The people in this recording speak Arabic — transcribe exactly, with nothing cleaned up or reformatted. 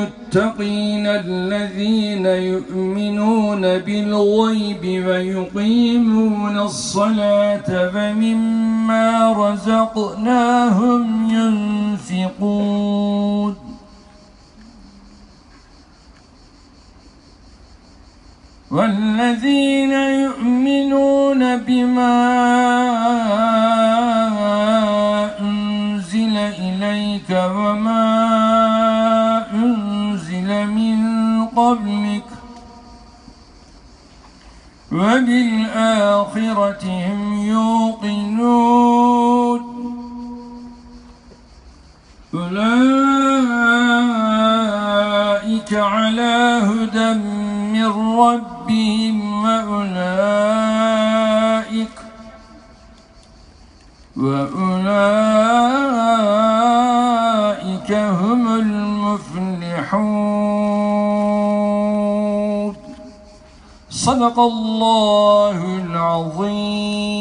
للمتقين الذين يؤمنون بالغيب ويقيمون الصلاة ومما رزقناهم ينفقون والذين يؤمنون بما أنزل إليك وما أنزل من قبلك وبالآخرة هم يوقنون أولئك على هدى من ربهم وأولئك وأولئك هم المفلحون. صدق الله العظيم.